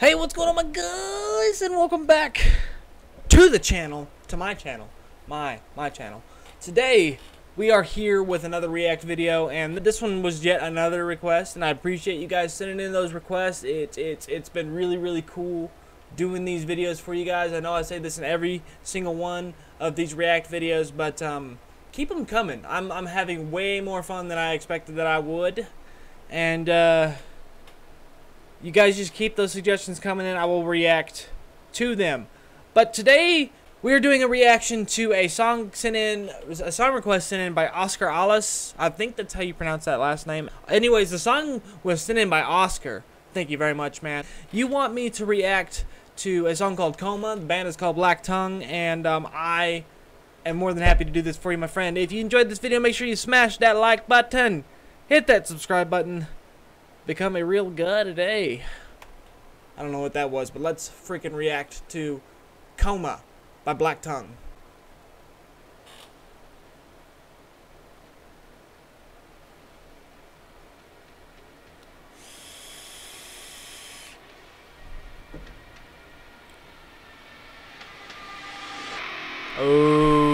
Hey, what's going on, my guys, and welcome back to the channel, to my channel, my channel. Today we are here with another react video, and this one was yet another request, and I appreciate you guys sending in those requests. It's been really cool doing these videos for you guys. I know I say this in every single one of these react videos, but keep them coming. I'm having way more fun than I expected that I would, and you guys just keep those suggestions coming in. I will react to them. But today we are doing a reaction to a song request sent in by Oscar Alice. I think that's how you pronounce that last name. Anyways, the song was sent in by Oscar. Thank you very much, man. You want me to react to a song called Coma. The band is called Black Tongue, and I am more than happy to do this for you, my friend. If you enjoyed this video, make sure you smash that like button. Hit that subscribe button. Become a real guy today. I don't know what that was, but let's freaking react to Coma by Black Tongue. Oh.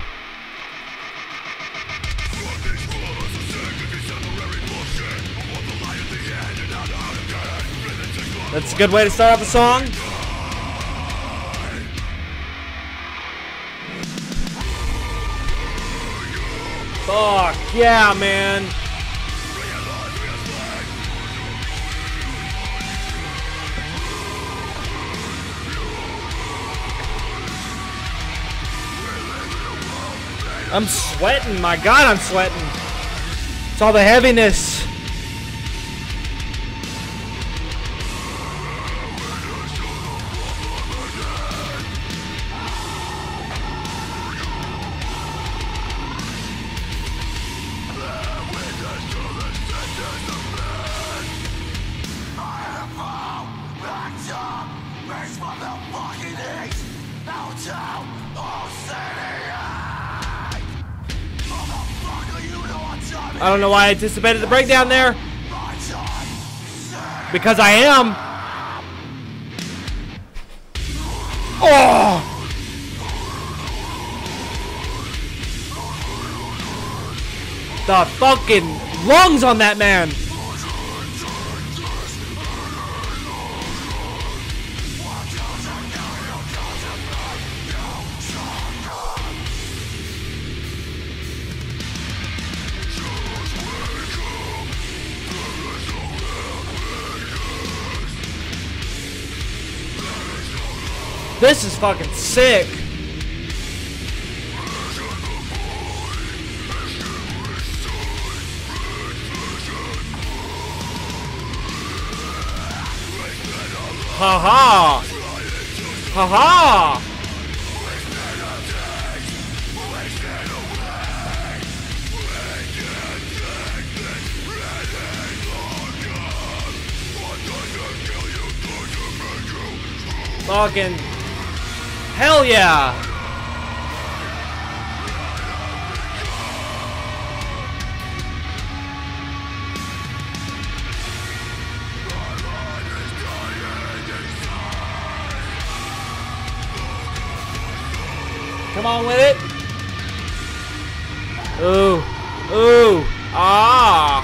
That's a good way to start off a song. Fuck yeah, man. I'm sweating. My God, I'm sweating. It's all the heaviness. I don't know why I anticipated the breakdown there. Because I am. Oh! The fucking lungs on that man. This is fucking sick. Ha ha. Ha ha. Fucking hell yeah! Come on with it! Ooh, ooh, ah!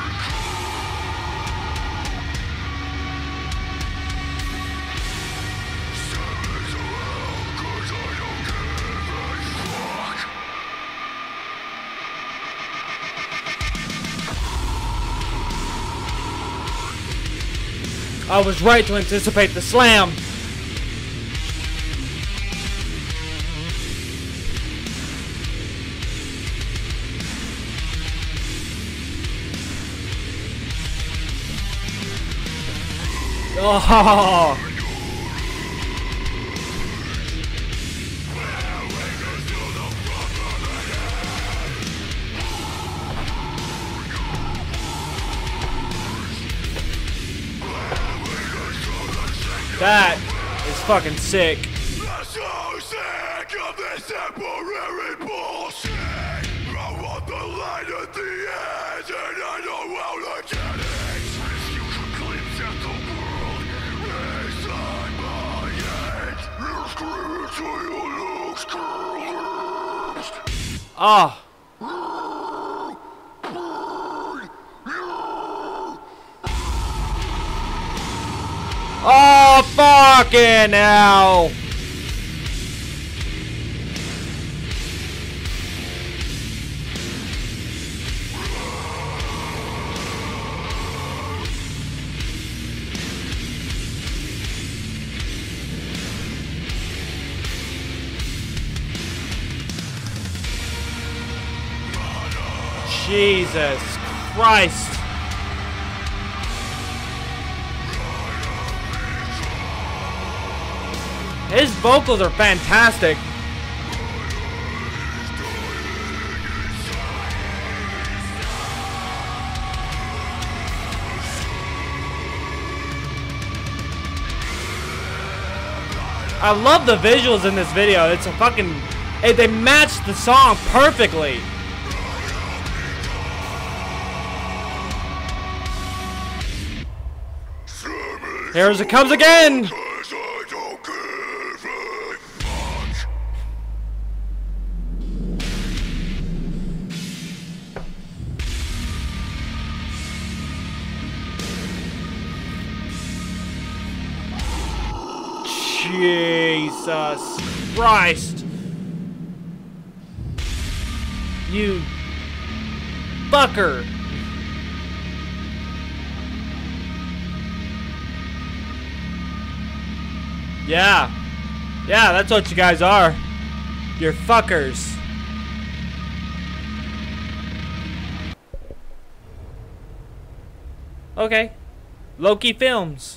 I was right to anticipate the slam. Oh. That is fucking sick. I'm so sick of this temporary bullshit. I want the light at the end, and I know how to get it. If you could glimpse at the world, till you lose colors. Oh. Oh, fucking hell. Jesus Christ. His vocals are fantastic. I love the visuals in this video. It's a fucking... They match the song perfectly. Here it comes again! Jesus Christ! You fucker! Yeah, that's what you guys are. You're fuckers. Okay. Loki Films.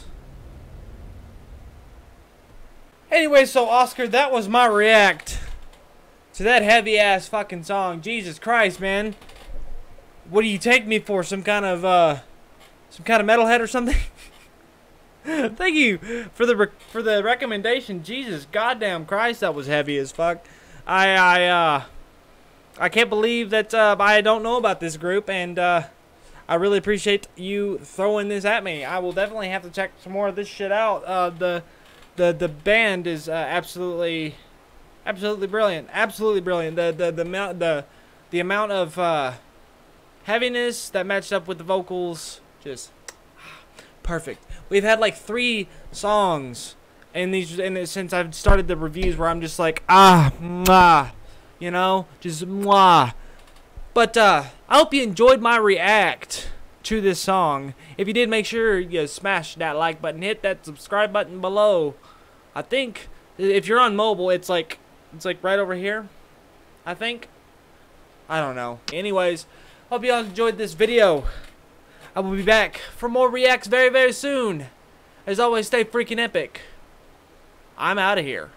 Anyway, so Oscar, that was my react to that heavy ass fucking song. Jesus Christ, man. What do you take me for? Some kind of metalhead or something? Thank you for the recommendation. Jesus goddamn Christ, that was heavy as fuck. I can't believe that I don't know about this group, and I really appreciate you throwing this at me. I will definitely have to check some more of this shit out. The band is absolutely brilliant. Absolutely brilliant. The amount of heaviness that matched up with the vocals, just perfect. We've had like 3 songs in these, since I've started the reviews, where I'm just like, mwah, you know, just mwah. But I hope you enjoyed my react to this song. If you did, make sure you smash that like button, hit that subscribe button below. I think if you're on mobile, it's like right over here, I think. I don't know. Anyways, hope you all enjoyed this video. I will be back for more reacts very, very soon. As always, stay freaking epic. I'm out of here.